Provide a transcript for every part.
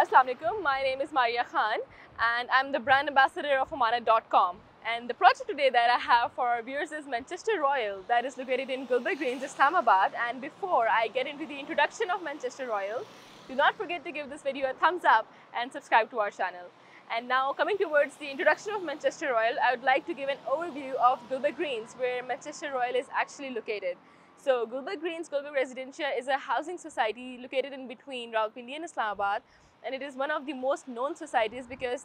Assalamu alaikum. My name is Maria Khan and I'm the brand ambassador of Amanat.com. And the project today that I have for our viewers is Manchester Royal, that is located in Gulberg Greens, Islamabad. And before I get into the introduction of Manchester Royal, do not forget to give this video a thumbs up and subscribe to our channel. And now coming towards the introduction of Manchester Royal, I would like to give an overview of Gulberg Greens, where Manchester Royal is actually located. So Gulberg Greens, Gulberg Residencia is a housing society located in between Rawalpindi and Islamabad, and it is one of the most known societies because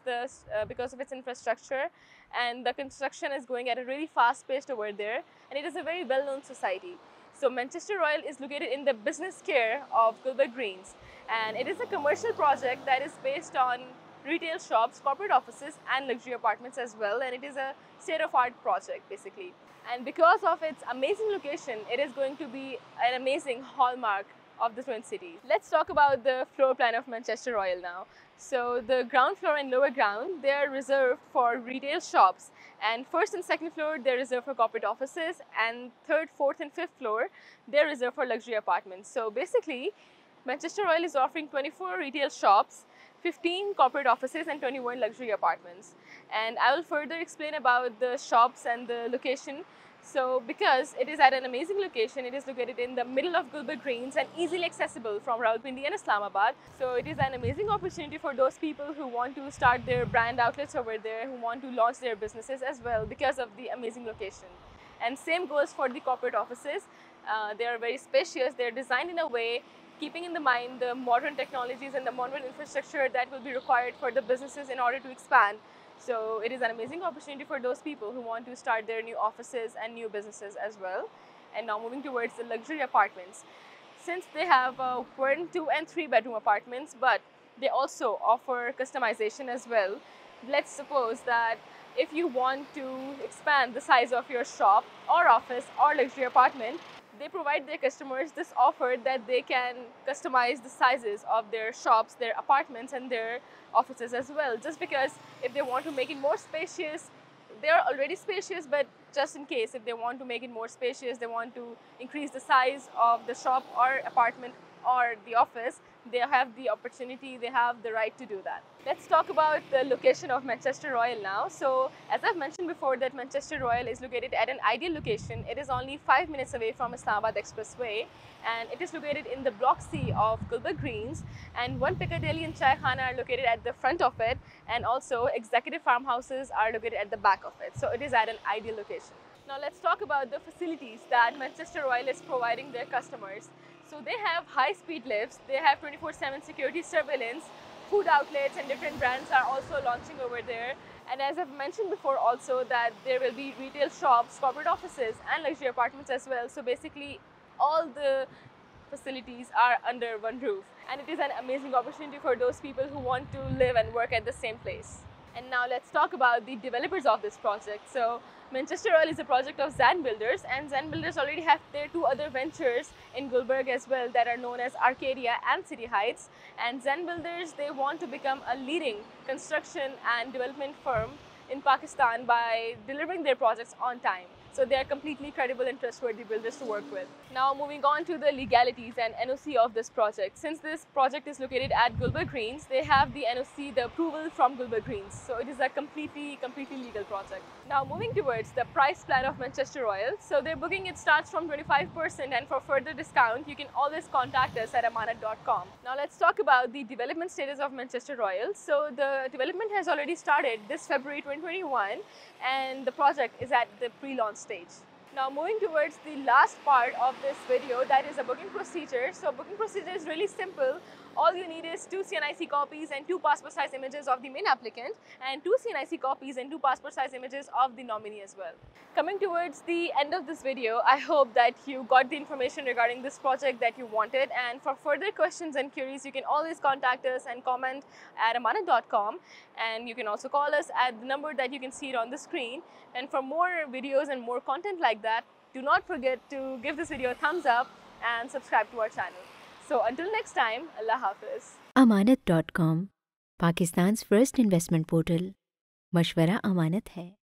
of its infrastructure, and the construction is going at a really fast pace over there, and it is a very well-known society. So Manchester Royal is located in the business square of Gulberg Greens, and it is a commercial project that is based on retail shops, corporate offices and luxury apartments as well, and it is a state-of-art project basically. And because of its amazing location, it is going to be an amazing hallmark of the Twin Cities. Let's talk about the floor plan of Manchester Royal now. So the ground floor and lower ground, they are reserved for retail shops, and first and second floor they're reserved for corporate offices, and third, fourth and fifth floor they're reserved for luxury apartments. So basically Manchester Royal is offering 24 retail shops, 15 corporate offices and 21 luxury apartments. And I will further explain about the shops and the location. So because it is at an amazing location, it is located in the middle of Gulberg Greens and easily accessible from Rawalpindi and Islamabad. So it is an amazing opportunity for those people who want to start their brand outlets over there, who want to launch their businesses as well because of the amazing location. And same goes for the corporate offices. They are very spacious. They are designed in a way keeping in the mind the modern technologies and the modern infrastructure that will be required for the businesses in order to expand. So it is an amazing opportunity for those people who want to start their new offices and new businesses as well. And now moving towards the luxury apartments. Since they have 1, 2 and 3 bedroom apartments, but they also offer customization as well. Let's suppose that if you want to expand the size of your shop or office or luxury apartment, they provide their customers this offer that they can customize the sizes of their shops, their apartments and their offices as well. Just because if they want to make it more spacious, they are already spacious, but just in case if they want to make it more spacious, they want to increase the size of the shop or apartment or the office, they have the opportunity, they have the right to do that. Let's talk about the location of Manchester Royal now. So as I've mentioned before that Manchester Royal is located at an ideal location. It is only 5 minutes away from Islamabad Expressway, and it is located in the Block C of Gulberg Greens, and One Piccadilly and Chai Khana are located at the front of it, and also executive farmhouses are located at the back of it. So it is at an ideal location. Now let's talk about the facilities that Manchester Royal is providing their customers. So they have high-speed lifts, they have 24/7 security surveillance, food outlets and different brands are also launching over there. And as I've mentioned before also that there will be retail shops, corporate offices and luxury apartments as well. So basically all the facilities are under one roof. And it is an amazing opportunity for those people who want to live and work at the same place. And now let's talk about the developers of this project. So Manchester Royal is a project of Zen Builders, and Zen Builders already have their 2 other ventures in Gulberg as well that are known as Arcadia and City Heights. And Zen Builders, they want to become a leading construction and development firm in Pakistan by delivering their projects on time. So they are completely credible and trustworthy builders to work with. Now moving on to the legalities and NOC of this project. Since this project is located at Gulberg Greens, they have the NOC, the approval from Gulberg Greens. So it is a completely legal project. Now moving towards the price plan of Manchester Royal. So their booking, it starts from 25%, and for further discount, you can always contact us at Amanat.com. Now let's talk about the development status of Manchester Royal. So the development has already started this February 2021, and the project is at the pre-launch stage. Now moving towards the last part of this video, that is a booking procedure. So booking procedure is really simple. All you need is 2 CNIC copies and 2 passport size images of the main applicant, and 2 CNIC copies and 2 passport size images of the nominee as well. Coming towards the end of this video, I hope that you got the information regarding this project that you wanted, and for further questions and queries, you can always contact us and comment at Amanat.com, and you can also call us at the number that you can see it on the screen. And for more videos and more content like that, do not forget to give this video a thumbs up and subscribe to our channel. So until next time, Allah Hafiz. Amanat.com, Pakistan's first investment portal. मशवरा अमानत है.